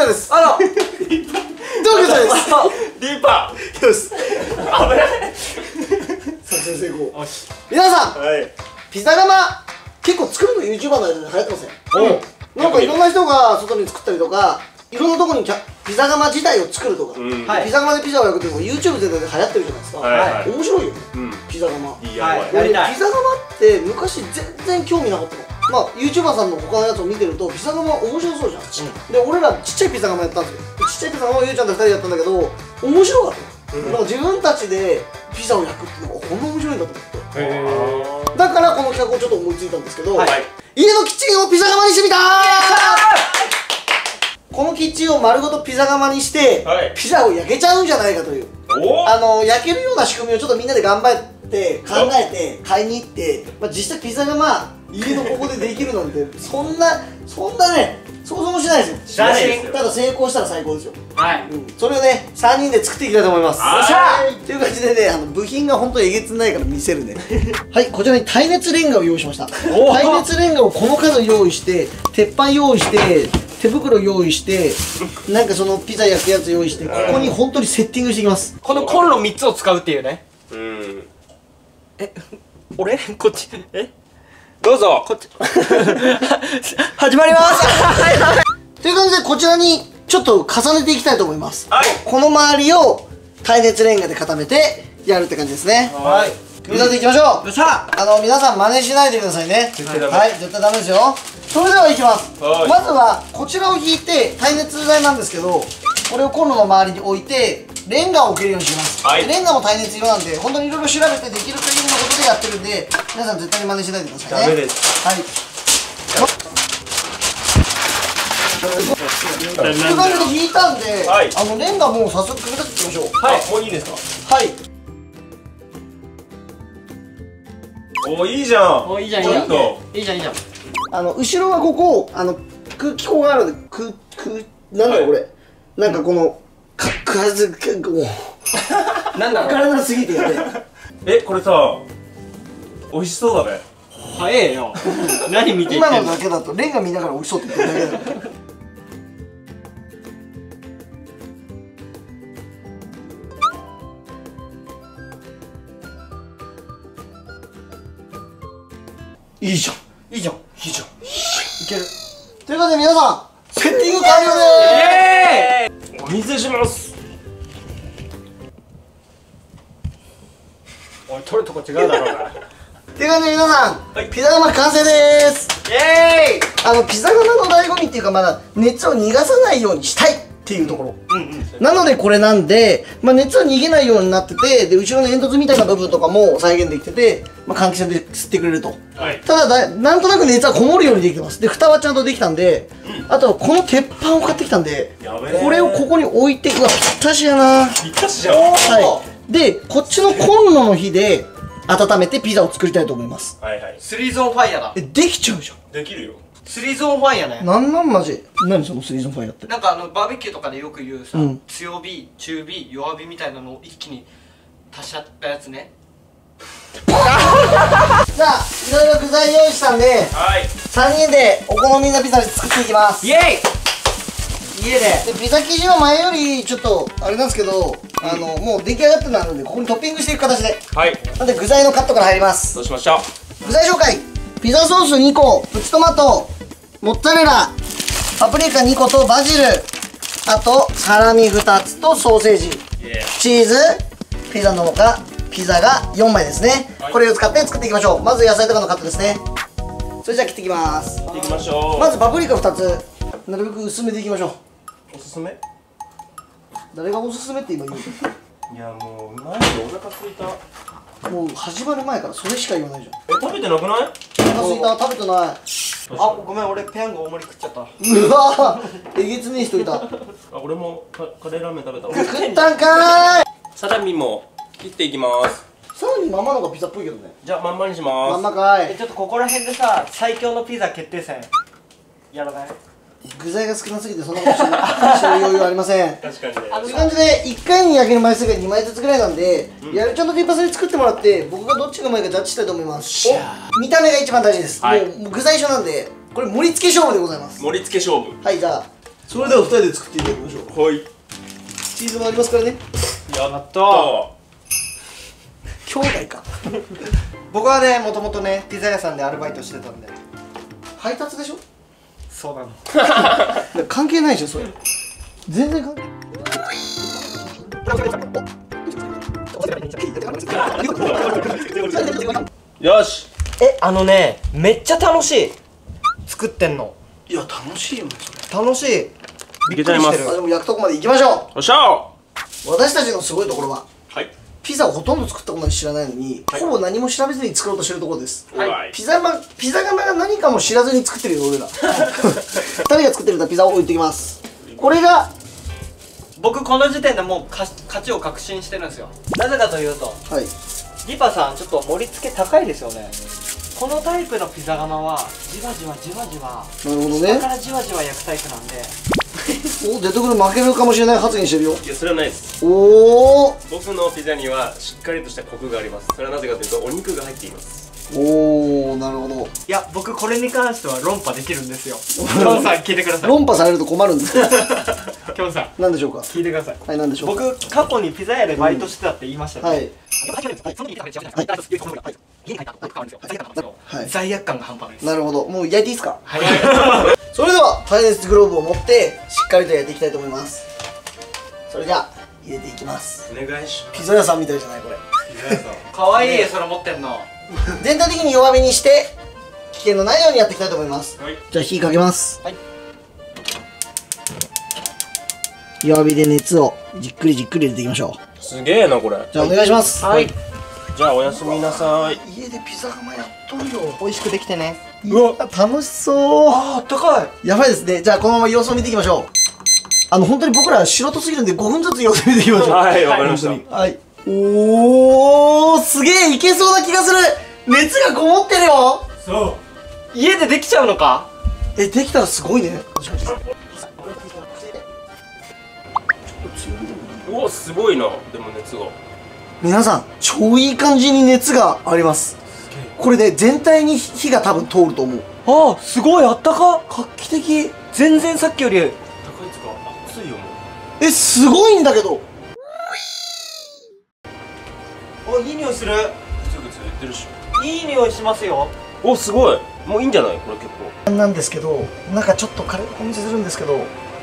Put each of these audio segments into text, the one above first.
者です。 あら同居者です。 リーパよし、 ー危ない作戦成功。 よし皆さん、 はいピザ窯結構作るの YouTuber の間で流行ってません？ おなんかいろんな人が外に作ったりとか、いろんなところにピザ窯自体を作るとか、 はいピザ窯でピザを焼くっていうのが YouTube 全体で流行ってるじゃないですか。 はい面白いよね、 うんピザ窯。 DIY 俺やりたいピザ窯って昔全然興味なかったの。まあ YouTuber さんの他のやつを見てるとピザ窯面白そうじゃん、で俺らちっちゃいピザ窯やったんですよ。ちっちゃいピザ窯をゆうちゃんと2人でやったんだけど面白かったの、なんか自分たちでピザを焼くっていうのがこんな面白いんだと思って、だからこの企画をちょっと思いついたんですけど、 はい家のキッチンをピザ窯にしてみたー。このキッチンを丸ごとピザ窯にして、 はいピザを焼けちゃうんじゃないかという、 お焼けるような仕組みをちょっとみんなで頑張って考えて買いに行って、まあ、実際ピザ窯家のここでできるなんてそんなね想像もしないですよ。 しないですよただ成功したら最高ですよ。 はいそれをね3人で作っていきたいと思います。 よっしゃという感じでね、部品が本当にえげつないから見せるねはい、こちらに耐熱レンガを用意しました。 お耐熱レンガをこの数用意して、鉄板用意して、手袋用意して、なんかそのピザ焼くやつ用意して、ここに本当にセッティングしていきます。 このコンロ3つを使うっていうね。 うん俺こっちどうぞこっち始まりますという感じでこちらにちょっと重ねていきたいと思います。 はいこの周りを耐熱レンガで固めてやるって感じですね。 はい組み立てていきましょう。 さ皆さん真似しないでくださいね。 絶対ダメはい、絶対ダメですよ。それではいきます。 はいまずはこちらを引いて耐熱材なんですけど、これをコンロの周りに置いてレンガを置けるようにします。 はいでレンガも耐熱色なんで本当にいろいろ調べてできる限りのことでやってるんで、皆さん絶対に真似しないでくださいね。 ダメです。 はい。という感じで引いたんで、 はいレンガもう早速組み立てていきましょう。 はいもういいですかはい。 おいいじゃんおいいじゃんいいちょっとじゃんいいじゃんいいじゃん。 後ろはここ空気口があるんでなんだろうこれ、なんかこのこうなんだろう体すぎてやべこれさ美味しそうだね早えよ何見ていってんの今のだけだとレンガ見ながら美味しそうって言ってるだけだからいいじゃんいいじゃんいいじゃんいける。ということで皆さんセッティング完了でお見せしますおい取るとこ違うだろうがす。ということで皆さん、 はいピザ窯完成でーす。 イエーイピザ窯の醍醐味っていうか、まだ熱を逃がさないようにしたいっていうところ、なのでこれなんで、熱は逃げないようになってて、で後ろの煙突みたいな部分とかも再現できてて、換気扇で吸ってくれると。 はいただなんとなく熱はこもるようにできてます。で蓋はちゃんとできたんで、あとこの鉄板を買ってきたんで、 やべえこれをここに置いて、うわぴったしやな。 ぴったしじゃんはいでこっちのコンロの火で温めてピザを作りたいと思います。 はいはいスリーゾーンファイヤーだ。 できちゃうじゃん。 できるよスリーゾーンファイヤーね。 なんマジ何そのスリーゾンファイヤーって。 なんかバーベキューとかでよく言うさ、 うん強火中火弱火みたいなのを一気に足しちゃったやつね。 じゃあいろいろ具材用意したんではい 3人でお好みのピザ作っていきます。 イエイ家ででピザ生地は前よりちょっとあれなんですけど、もう出来上がってなるんでここにトッピングしていく形で、 はいなんで具材のカットから入ります。 どうしました具材紹介。ピザソース2個、プチトマト、モッツァレラ、パプリカ2個とバジル、あとサラミ2つとソーセージ、チーズ、ピザの他ピザが4枚ですね、 はいこれを使って作っていきましょう。まず野菜とかのカットですね。それじゃあ切っていきます。 行きましょうまずパプリカ2つ、なるべく薄めでいきましょう。 おすすめ誰がおすすめって今言ういやもうマジでお腹すいたもう始まる前からそれしか言わないじゃん。 食べてなくないお腹すいた、食べてない。 あごめん俺ペヤング大盛り食っちゃった。 うわーえげつねえ人いた。 俺もカレーラーメン食べた食ったんかーい。 サラミも切っていきますさらにまんまの方がピザっぽいけどね。 じゃあまんまにしまんますまかい。 ちょっとここら辺でさ最強のピザ決定戦やらない？ 具材が少なすぎてそんなことしてる余裕はありません。 確かにねという感じで1回に焼ける枚数が2枚ずつぐらいなんで、やるちゃんとディーパスに作ってもらって僕がどっちがうまいかジャッジしたいと思います。見た目が一番大事です、 はいもう具材一緒なんでこれ盛り付け勝負でございます。 盛り付け勝負はい、じゃあそれでは2人で作っていただきましょう。 はい。 チーズもありますからね。 やった兄弟か。 僕はね、もともとねピザ屋さんでアルバイトしてたんで。 配達でしょ。 そうなの。 関係ないでしょそれ。全然関係ない。 よし。 めっちゃ楽しい。作ってんのいや楽しいよねそれ。 楽しい。 いけちゃいます。 でも焼くとこまで行きましょよっしゃー。 う。私たちのすごいところははい。 ピザをほとんど作ったこと知らないのに、ほぼ何も調べずに作ろうとしてるところです。 はい。 ピザ窯が何かも知らずに作ってるよ俺ら。2人が作ってるピザを置いてきます。これが僕この時点でもう勝ちを確信してるんですよ。なぜかというとはいリパさんちょっと盛り付け高いですよね。このタイプのピザ窯はじわじわじわじわなるほどね。 下からじわじわ焼くタイプなんで。 おデッドクル負けるかもしれない発言してるよ。 いや、それはないです。 おお僕のピザにはしっかりとしたコクがあります。それはなぜかというと、お肉が入っています。 おおなるほど。 いや僕これに関しては論破できるんですよ。きょんさん聞いてください。 論破されると困るんですよ。 きょんさん何でしょうか。 聞いてください。 はい何でしょうか。 僕過去にピザ屋でバイトしてたって言いましたね。 はい罪悪感が半端ないです。 なるほど。もう焼いていいですか。 はい。 それでは耐熱グローブを持ってしっかりと焼いていきたいと思います。それじゃあ入れていきます。 お願いしピザ屋さんみたいじゃないこれ。 ます。ピザ屋さん。 かわいいそれ持ってんの。 全体的に弱火にして危険のないようにやっていきたいと思います。 はい。 じゃあ火かけます。 はい。 弱火で熱をじっくりじっくり入れていきましょう。 すげえな、これ。 じゃあお願いします。 はい。 じゃあ、おやすみなさい。 家でピザ窯やっとるよ。 美味しくできてね。 うわ楽しそう。 あったかい。 やばいですね。じゃあこのまま様子を見ていきましょう。本当に僕ら素人すぎるんで5分ずつ様子見ていきましょう。 はい、わかりました。 本当にはいおーすげえいけそうな気がする。熱がこもってるよ。 そ家でできちゃうのか。 できたらすごいね。 う。うわ、すごいな。でも熱が。 皆さん超いい感じに熱があります。これで全体に火が多分通ると思う。 ああすごいあったか。 画期的。 全然さっきより。 高いつか、熱いよ、もう。 すごいんだけど。 おいい匂いする。 ぐつぐつ言ってるし。 いい匂いしますよ。 お、すごい。もういいんじゃないこれ結構。 なんですけど中ちょっと軽くお見せするんですけど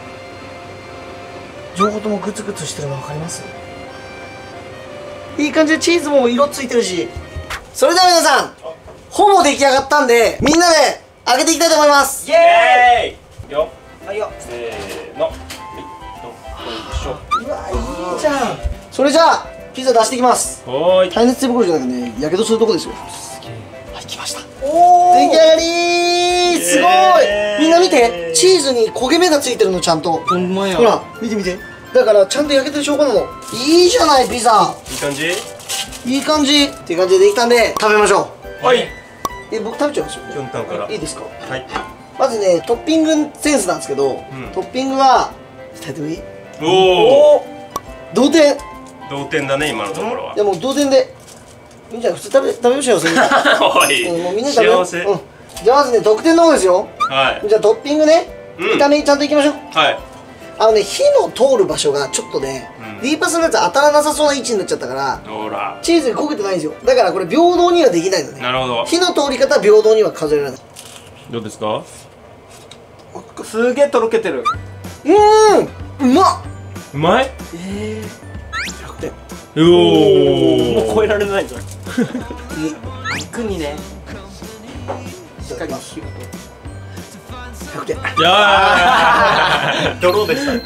両方ともグツグツしてるの分かります？いい感じでチーズも色ついてるし。それでは皆さんほぼ出来上がったんでみんなで揚げていきたいと思います。 イエーイ。よ。 ーイ。はいよ。 せーの。はい。よいしょ。 うわいいじゃん。それじゃあピザ出していきます。 はーい。 耐熱手袋じゃなくてねやけどするとこですよ。 はい来ました。 お出来上がりー。すごい。みんな見てチーズに焦げ目がついてるのちゃんと。 ほんまや。 ほら見て見て。だからちゃんと焼けてる証拠なの。いいじゃないピザ。 いい感じ。 いい感じっていう感じでできたんで食べましょはい。 う。僕食べちゃいますよ。 きょんたんから。 いいですか。 はい。 まずねトッピングセンスなんですけど、 んトッピングは2人ともいい。 おお。 同点。 同点だね、今のところは。 いやもう同点でいいんじゃない。普通食べましょうよそれ。 おい。 もうみんなで食べよう。 幸せ。 うん。じゃあまずね得点の方ですよ。 はい。 じゃあトッピングね、 うん見た目にちゃんといきましょう。 はい。 火の通る場所がちょっとね、 うんディーパスのやつ当たらなさそうな位置になっちゃったからほら。 チーズが焦げてないんですよ。だからこれ平等にはできないのね。 なるほど。 火の通り方は平等には数えられない。 どうですか。 すげえとろけてる。 うまっ。 うまい。 100点。 おお。 もう超えられないじゃん。 いい。 肉にね。 いただきます。100点。 いやー。 ドローでした。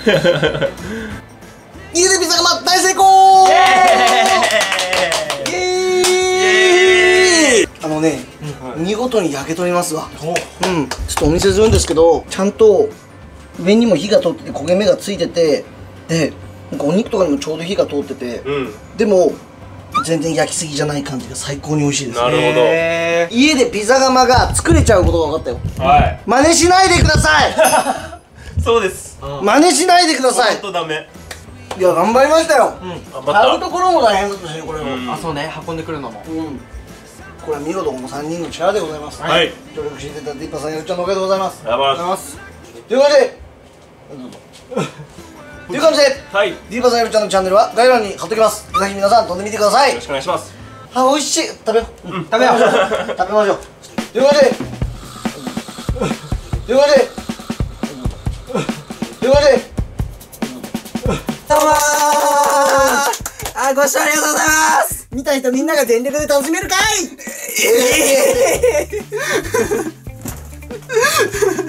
家でピザ窯大成功。イエーイ。見事に焼け取りますわ。ちょっとお見せするんですけどちゃんと上にも火が通ってて焦げ目がついててでなんかお肉とかにもちょうど火が通ってて、でも全然焼きすぎじゃない感じが最高に美味しいです。 なるほど。 家でピザ窯が作れちゃうことが分かったよ。 はい。 真似しないでください。 そうです。 真似しないでください。 ほんとダメ。 いや頑張りましたよ。 頑買う張っところも大変だったしねこれも。 あそうね運んでくるのも。 これは見事もう3人の力でございます。 た。はい。 協力していただいたディッパーさんやるちゃんのおかげでございます。 やばいます。 ということでという感じではい、よディーバザイルちゃんのチャンネルは概要欄に貼っときます。ぜひ皆さん飛んでみてください。 ろしくお願いします。 あ、美味しい。食べよう。 食べよう。 食べましょう。という感じでという感じでという感じでどうもー。あ、ご視聴ありがとうございます。見た人みんなが全力で楽しめるかい。